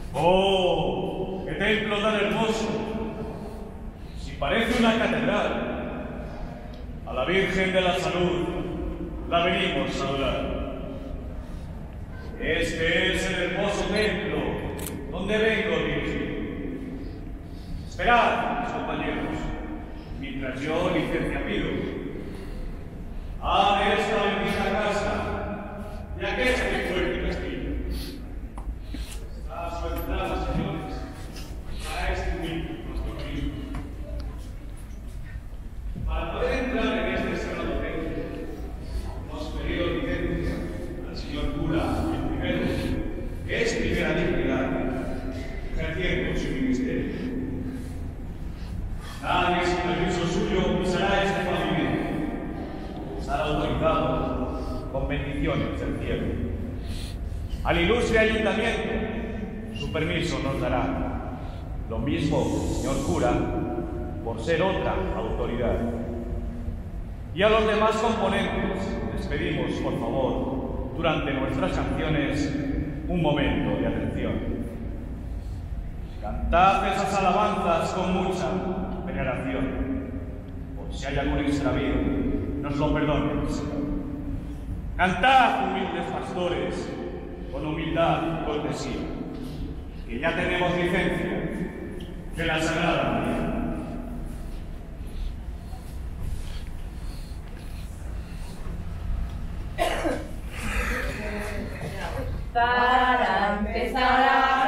¡Oh! ¡Qué templo tan hermoso! Si parece una catedral, a la Virgen de la Salud la venimos a saludar. Este es el hermoso templo donde vengo a dirigir. Esperad, mis compañeros, mientras yo licencia pido. A esta bendita casa y aquel fuerte castillo. Está a su entrada, señores, a este humilde constructivo. Para poder entrar en este sagrado templo, hemos pedido licencia al señor cura, el primero, que es primera dignidad, ejerciendo su ministerio. Nadie sin permiso suyo pisará este pavimento. Estará autorizado con bendiciones del cielo. Al ilustre ayuntamiento, su permiso nos dará. Lo mismo, señor cura, por ser otra autoridad. Y a los demás componentes les pedimos, por favor, durante nuestras canciones, un momento de atención. Cantad esas alabanzas con mucha veneración. Por si hay algún extravío, nos lo perdone el Señor. Cantad, humildes pastores, con humildad y cortesía, que ya tenemos licencia de la Sagrada María. Para empezar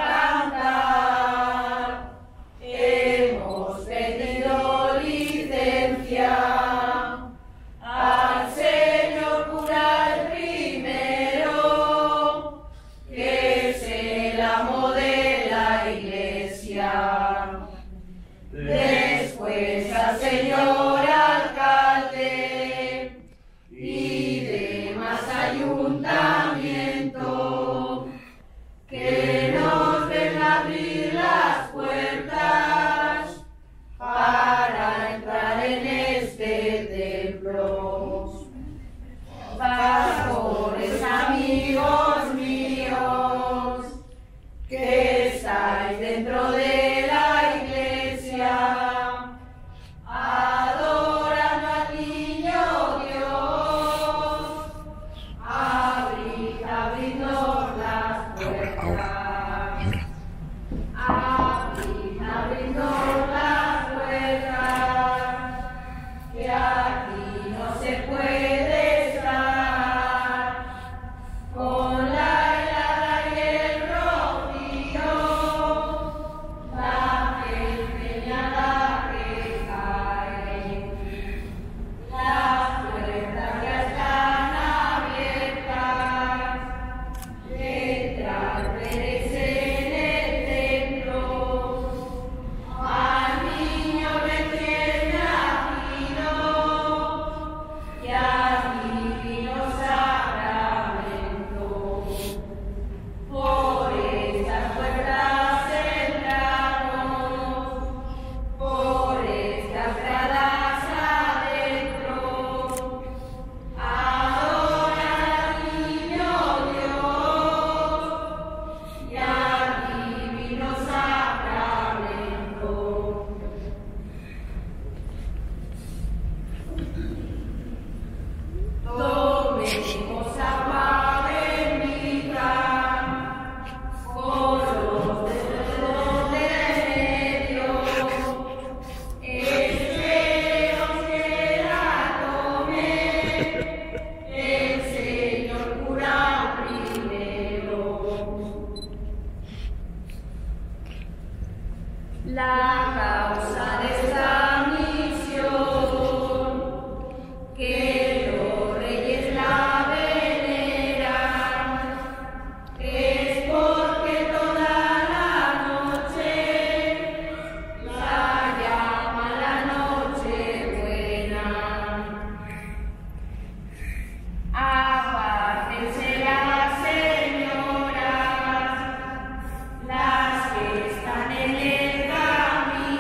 a cantar, hemos pedido licencia al señor cura el primero, que es el amo de la iglesia. Después al señor alcalde y demás ayuntamiento, que nos ven abrir las puertas para entrar en este templo. Pastores, amigos míos, que estáis dentro de la iglesia, adorando al niño Dios, abridnos las puertas. Abridnos las puertas, que aquí no se puede estar con la helada y el rocío, la empeñada que cae. Las puertas ya están abiertas, entrar veréis en el templo, al niño recién nacido y al divino sacramento. Por estas puertas entramos, por estas gradas adentro, adorar al niño Dios y al divino sacramento. Tomemos agua bendita con los dedos de medio. Esperemos que la tome el señor cura primero. La causa de esta misión, que los reyes la veneran, es porque toda la noche la llama la Nochebuena. Apártense las señoras, las que están en el camino.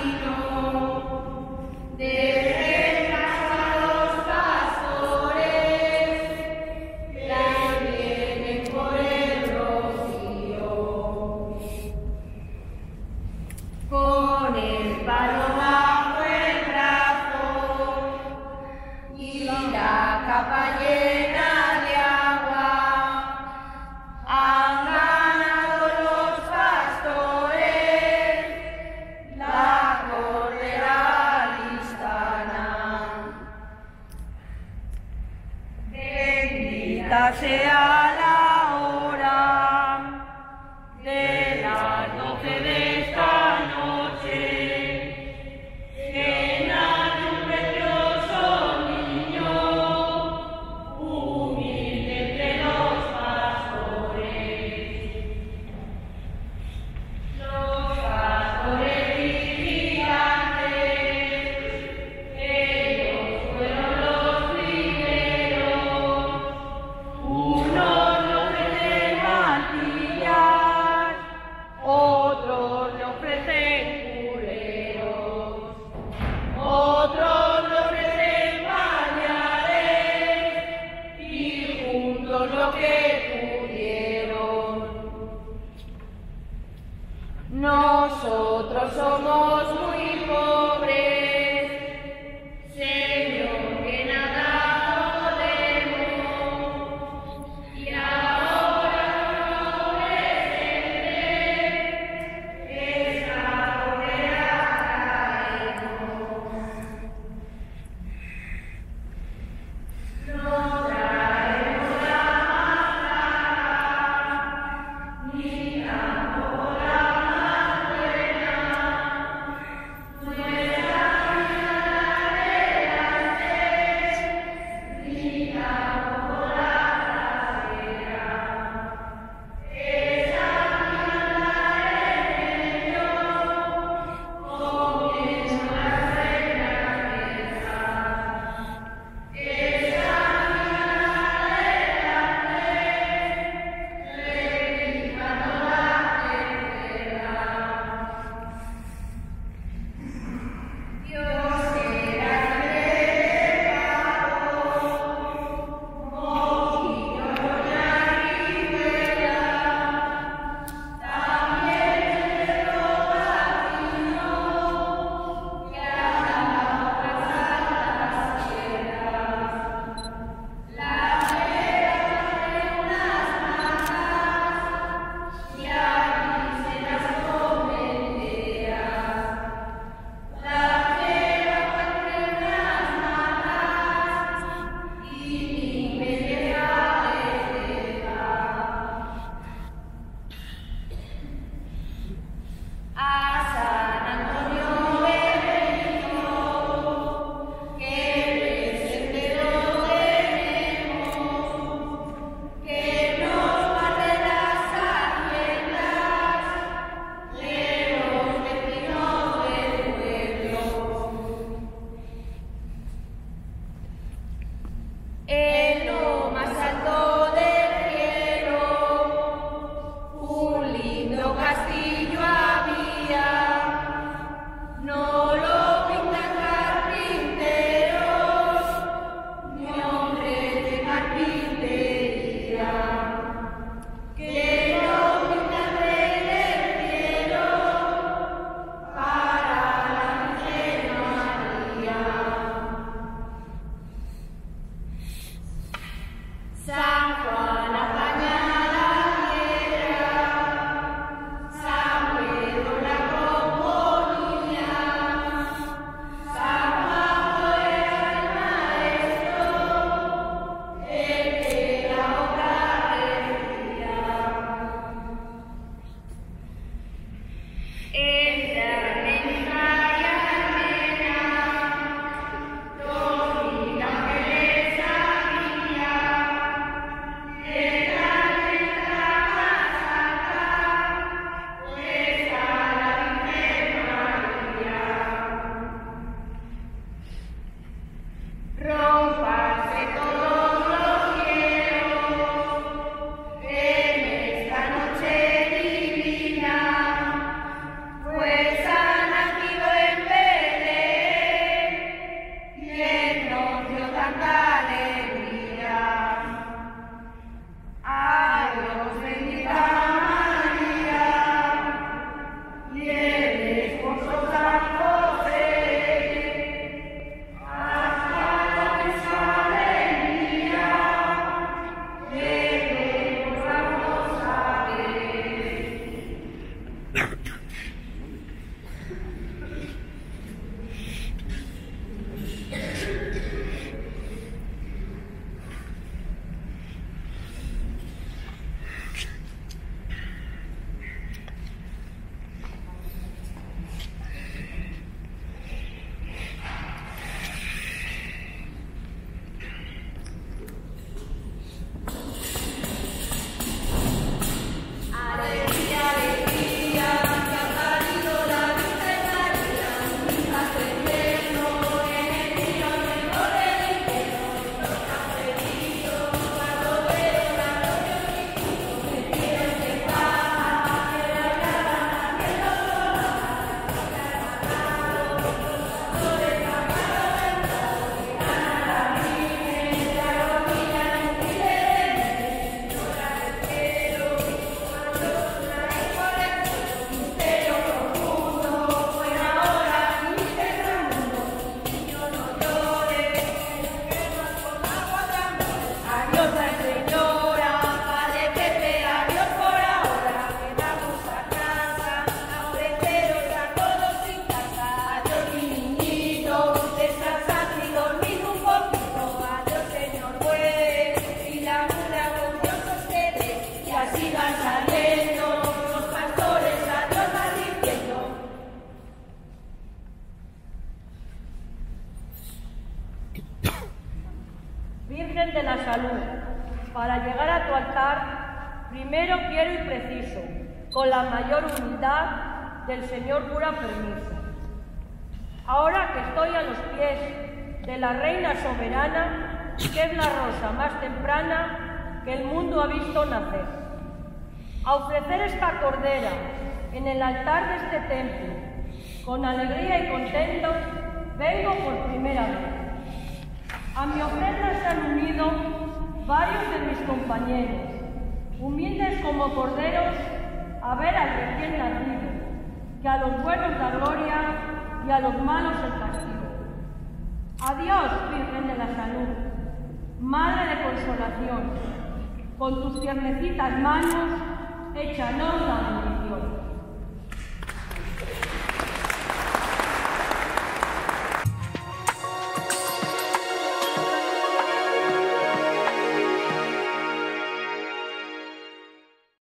nosotros somos muy pobres, Señor, que nada podemos, y ahora no presente, esta pobreza traemos. No traemos la máscara, ni tampoco la más buena, van saliendo, los pastores a Dios van diciendo. Virgen de la Salud, para llegar a tu altar, primero quiero y preciso, con la mayor humildad del señor cura permiso. Ahora que estoy a los pies de la reina soberana, que es la rosa más temprana que el mundo ha visto nacer, a ofrecer esta cordera en el altar de este templo, con alegría y contento, vengo por primera vez. A mi ofrenda se han unido varios de mis compañeros, humildes como corderos, a ver al recién nacido, que a los buenos da gloria y a los malos el castigo. Adiós, Virgen de la Salud, Madre de consolación, con tus tiernecitas manos échanos la bendición.